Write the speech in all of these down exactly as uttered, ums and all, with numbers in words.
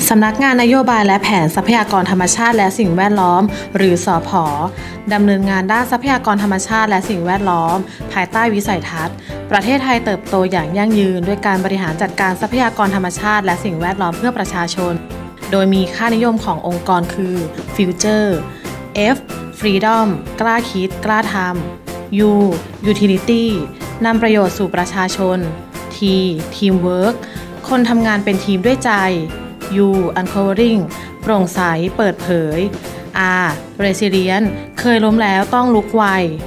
สำนักงานนโยบายและแผนทรัพยากรธรรมชาติและสิ่งแวดล้อมหรือสผ.ดำเนินงานด้านทรัพยากรธรรมชาติและสิ่งแวดล้อมภายใต้วิสัยทัศน์ประเทศไทยเติบโตอย่างยั่งยืนด้วยการบริหารจัดการทรัพยากรธรรมชาติและสิ่งแวดล้อมเพื่อประชาชนโดยมีค่านิยมขององค์กรคือ Future F Freedom กล้าคิดกล้าทำ U Utility นำประโยชน์สู่ประชาชน T Teamwork คนทำงานเป็นทีมด้วยใจU Uncovering โปร่งใสเปิดเผย R Resilient เคยล้มแล้วต้องลุกไว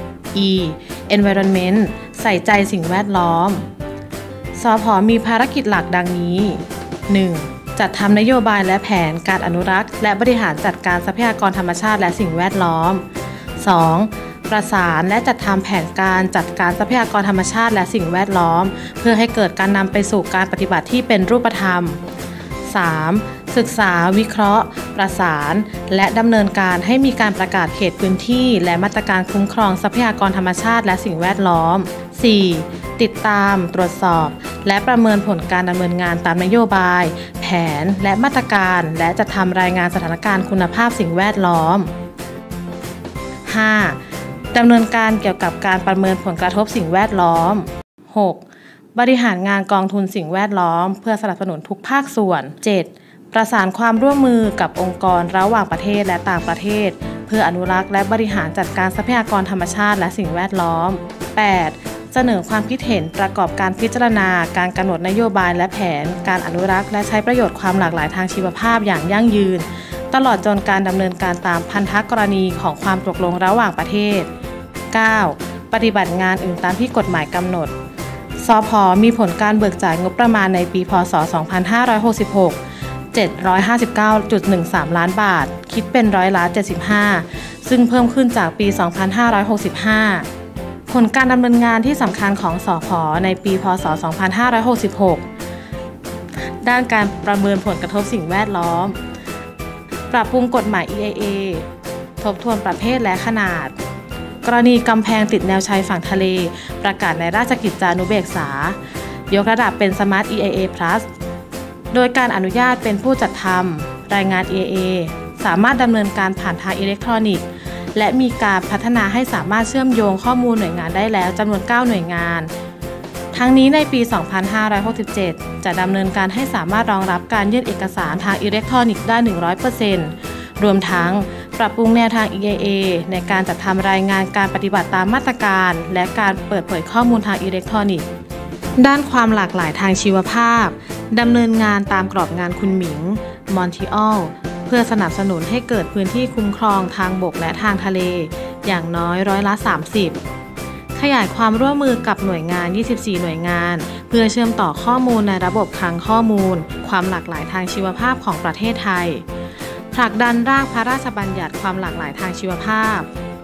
E Environment ใส่ใจสิ่งแวดล้อมสผ.มีภารกิจหลักดังนี้ หนึ่ง. จัดทำนโยบายและแผนการอนุรักษ์และบริหารจัดการทรัพยากรธรรมชาติและสิ่งแวดล้อม สอง. ประสานและจัดทำแผนการจัดการทรัพยากรธรรมชาติและสิ่งแวดล้อมเพื่อให้เกิดการนำไปสู่การปฏิบัติที่เป็นรูปธรรมสาม. ศึกษาวิเคราะห์ประสานและดำเนินการให้มีการประกาศเขตพื้นที่และมาตรการคุ้มครองทรัพยากรธรรมชาติและสิ่งแวดล้อม สี่. ติดตามตรวจสอบและประเมินผลการดำเนินงานตามนโยบายแผนและมาตรการและจัดทำรายงานสถานการณ์คุณภาพสิ่งแวดล้อม ห้า. ดำเนินการเกี่ยวกับการประเมินผลกระทบสิ่งแวดล้อม หก. บริหารงานกองทุนสิ่งแวดล้อมเพื่อสนับสนุนทุกภาคส่วน เจ็ด. ประสานความร่วมมือกับองค์กรระหว่างประเทศและต่างประเทศเพื่ออนุรักษ์และบริหารจัดการทรัพยากรธรรมชาติและสิ่งแวดล้อม แปด. เสนอความคิดเห็นประกอบการพิจารณาการกำหนดนโยบายและแผนการอนุรักษ์และใช้ประโยชน์ความหลากหลายทางชีวภาพอย่างยั่งยืนตลอดจนการดำเนินการตามพันธกรณีของความตกลงระหว่างประเทศ เก้า. ปฏิบัติงานอื่นตามที่กฎหมายกำหนดสผ.มีผลการเบิกจ่ายงบประมาณในปีพ.ศ. สองพันห้าร้อยหกสิบหก เจ็ดร้อยห้าสิบเก้าจุดหนึ่งสาม ล้านบาทคิดเป็นร้อยละเจ็ดสิบห้าซึ่งเพิ่มขึ้นจากปี สองพันห้าร้อยหกสิบห้า ผลการดำเนินงานที่สำคัญของสผ.ในปีพ.ศ. สองพันห้าร้อยหกสิบหก ด้านการประเมินผลกระทบสิ่งแวดล้อมปรับปรุงกฎหมาย อี ไอ เอ ทบทวนประเภทและขนาดกรณีกำแพงติดแนวชายฝั่งทะเลประกาศในราชกิจจานุเบกษายกระดับเป็น Smart อี ไอ เอ Plus โดยการอนุญาตเป็นผู้จัดทำรายงาน อี ไอ เอ สามารถดำเนินการผ่านทางอิเล็กทรอนิกส์และมีการพัฒนาให้สามารถเชื่อมโยงข้อมูลหน่วยงานได้แล้วจำนวน เก้า หน่วยงานทั้งนี้ในปี สองพันห้าร้อยหกสิบเจ็ด จะดำเนินการให้สามารถรองรับการยื่นเอกสารทางอิเล็กทรอนิกส์ได้ หนึ่งร้อยเปอร์เซ็นต์ รวมทั้งปรับปรุงแนวทาง อี ไอ เอ ในการจัดทำรายงานการปฏิบัติตามมาตรการและการเปิดเผยข้อมูลทางอิเล็กทรอนิกส์ด้านความหลากหลายทางชีวภาพดำเนินงานตามกรอบงานคุณหมิงมอนทรีออลเพื่อสนับสนุนให้เกิดพื้นที่คุ้มครองทางบกและทางทะเลอย่างน้อยร้อยละสามสิบขยายความร่วมมือกับหน่วยงานยี่สิบสี่หน่วยงานเพื่อเชื่อมต่อข้อมูลในระบบคลังข้อมูลความหลากหลายทางชีวภาพของประเทศไทยผลักดันร่างพระราชบัญญัติความหลากหลายทางชีวภาพ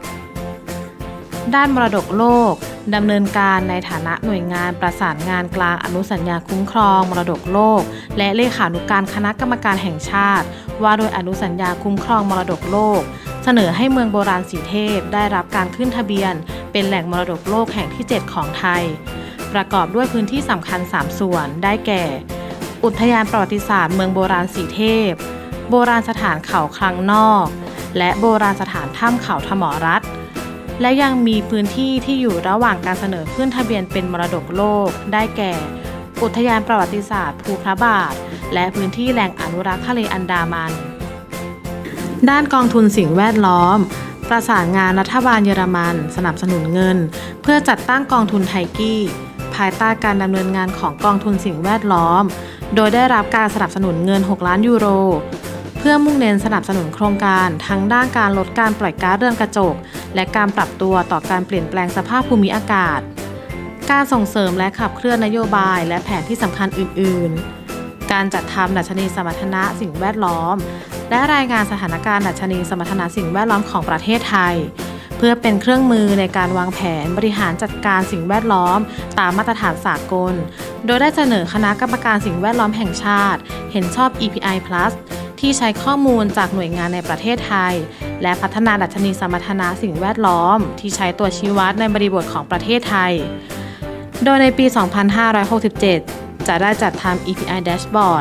ด้านมรดกโลกดำเนินการในฐานะหน่วยงานประสานงานกลางอนุสัญญาคุ้มครองมรดกโลกและเลขานุการคณะกรรมการแห่งชาติว่าโดยอนุสัญญาคุ้มครองมรดกโลกเสนอให้เมืองโบราณสีเทพได้รับการขึ้นทะเบียนเป็นแหล่งมรดกโลกแห่งที่เจ็ดของไทยประกอบด้วยพื้นที่สำคัญสามส่วนได้แก่อุทยานประวัติศาสตร์เมืองโบราณสีเทพโบราณสถานเขาคลังนอกและโบราณสถานถ้ำเขาทมรัตน์และยังมีพื้นที่ที่อยู่ระหว่างการเสนอขึ้นทะเบียนเป็นมรดกโลกได้แก่อุทยานประวัติศาสตร์ภูพระบาทและพื้นที่แหล่งอนุรักษ์ทะเลอันดามันด้านกองทุนสิ่งแวดล้อมประสานงานรัฐบาลเยอรมันสนับสนุนเงินเพื่อจัดตั้งกองทุนไทกี้ภายใต้การดำเนินงานของกองทุนสิ่งแวดล้อมโดยได้รับการสนับสนุนเงินหกล้านยูโรเพื่อมุ่งเน้นสนับสนุนโครงการทั้งด้านการลดการปล่อยก๊าซเรือนกระจกและการปรับตัวต่อการเปลี่ยนแปลงสภาพภูมิอากาศการส่งเสริมและขับเคลื่อนนโยบายและแผนที่สำคัญอื่นๆการจัดทำดัชนีสมรรถนะสิ่งแวดล้อมและรายงานสถานการณ์ดัชนีสมรรถนะสิ่งแวดล้อมของประเทศไทยเพื่อเป็นเครื่องมือในการวางแผนบริหารจัดการสิ่งแวดล้อมตามมาตรฐานสากลโดยได้เสนอคณะกรรมการสิ่งแวดล้อมแห่งชาติเห็นชอบ อี พี ไอ Plus ที่ใช้ข้อมูลจากหน่วยงานในประเทศไทยและพัฒนาดัชนีสมรรถนะสิ่งแวดล้อมที่ใช้ตัวชี้วัดในบริบทของประเทศไทยโดยในปี สองพันห้าร้อยหกสิบเจ็ด จะได้จัดทำ อี พี ไอ Dashboard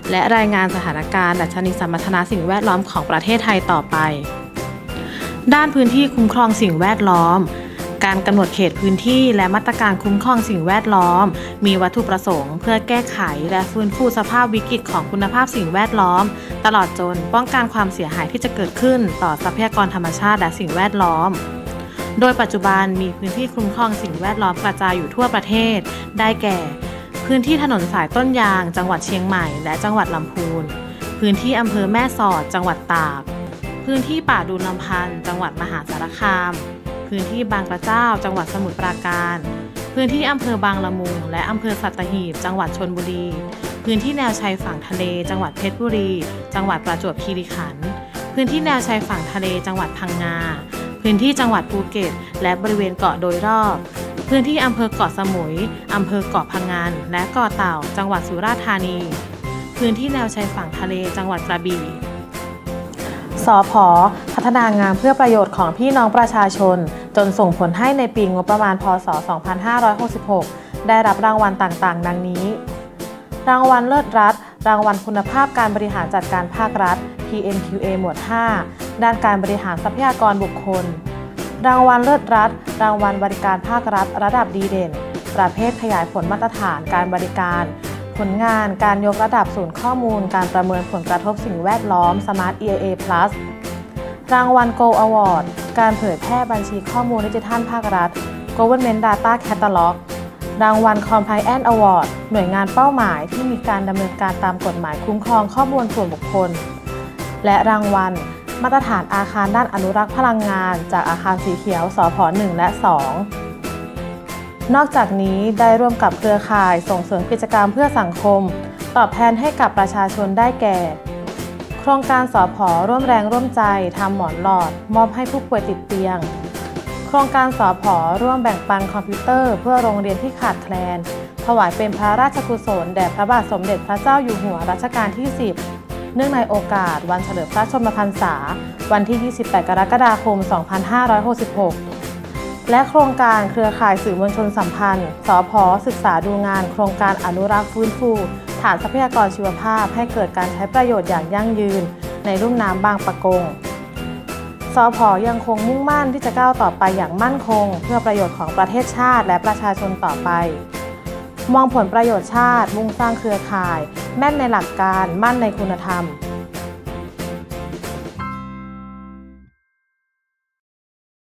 และรายงานสถานการณ์ดัชนีสมรรถนะสิ่งแวดล้อมของประเทศไทยต่อไปด้านพื้นที่คุ้มครองสิ่งแวดล้อมการกำหนดเขตพื้นที่และมาตรการคุ้มครองสิ่งแวดล้อมมีวัตถุประสงค์เพื่อแก้ไขและฟื้นฟูสภาพวิกฤตของคุณภาพสิ่งแวดล้อมตลอดจนป้องกันความเสียหายที่จะเกิดขึ้นต่อทรัพยากรธรรมชาติและสิ่งแวดล้อมโดยปัจจุบันมีพื้นที่คุ้มครองสิ่งแวดล้อมกระจายอยู่ทั่วประเทศได้แก่พื้นที่ถนนสายต้นยางจังหวัดเชียงใหม่และจังหวัดลำพูนพื้นที่อำเภอแม่สอดจังหวัดตากพื้นที่ป่าดูลำพันธ์จังหวัดมหาสารคามพื้นที่บางกระเจ้าจังหวัดสมุทรปราการพื้นที่อำเภอบางละมุงและอำเภอสัตหีบจังหวัดชลบุรีพื้นที่แนวชายฝั่งทะเลจังหวัดเพชรบุรีจังหวัดประจวบคีรีขันธ์พื้นที่แนวชายฝั่งทะเลจังหวัดพังงาพื้นที่จังหวัดภูเก็ตและบริเวณเกาะโดยรอบพื้นที่อำเภอเกาะสมุยอำเภอเกาะพังงานและเกาะเต่าจังหวัดสุราษฎร์ธานีพื้นที่แนวชายฝั่งทะเลจังหวัดกระบี่สผ.พัฒนางานเพื่อประโยชน์ของพี่น้องประชาชนจนส่งผลให้ในปีงบประมาณพ.ศ. สองพันห้าร้อยหกสิบหกได้รับรางวัลต่างๆดังนี้รางวัลเลิศรัฐรางวัลคุณภาพการบริหารจัดการภาครัฐ พี เอ็ม คิว เอ หมวด ห้า ด้านการบริหารทรัพยากรบุคคลรางวัลเลิศรัฐรางวัลบริการภาครัฐระดับดีเด่นประเภทขยายผลมาตรฐานการบริการผลงานการยกระดับศูนย์ข้อมูลการประเมินผลกระทบสิ่งแวดล้อม Smart อี เอ เอ Plus รางวัล Go Award การเผยแพร่บัญชีข้อมูลดิจิทัลภาครัฐ Government Data Catalog รางวัล Compliance Award หน่วยงานเป้าหมายที่มีการดำเนินการตามกฎหมายคุ้มครองข้อมูลส่วนบุคคลและรางวัลมาตรฐานอาคารด้านอนุรักษ์พลังงานจากอาคารสีเขียวสผ หนึ่ง และ สองนอกจากนี้ได้ร่วมกับเครือข่ายส่งเสริมกิจกรรมเพื่อสังคมตอบแทนให้กับประชาชนได้แก่โครงการสผ.ร่วมแรงร่วมใจทำหมอนหลอดมอบให้ผู้ป่วยติดเตียงโครงการสผ.ร่วมแบ่งปันคอมพิวเตอร์เพื่อโรงเรียนที่ขาดแคลนถวายเป็นพระราชกุศลแด่พระบาทสมเด็จพระเจ้าอยู่หัวรัชกาลที่สิบเนื่องในโอกาสวันเฉลิมพระชนมพรรษาวันที่ยี่สิบแปดกรกฎาคมสองพันห้าร้อยหกสิบหกและโครงการเครือข่ายสื่อมวลชนสัมพันธ์สผ.ศึกษาดูงานโครงการอนุรักษ์ฟื้นฟูฐานทรัพยากรชีวภาพให้เกิดการใช้ประโยชน์อย่างยั่งยืนในลุ่มน้ำบางปะกงสผ.ยังคงมุ่งมั่นที่จะก้าวต่อไปอย่างมั่นคงเพื่อประโยชน์ของประเทศชาติและประชาชนต่อไปมองผลประโยชน์ชาติมุ่งสร้างเครือข่ายแม่นในหลักการมั่นในคุณธรรม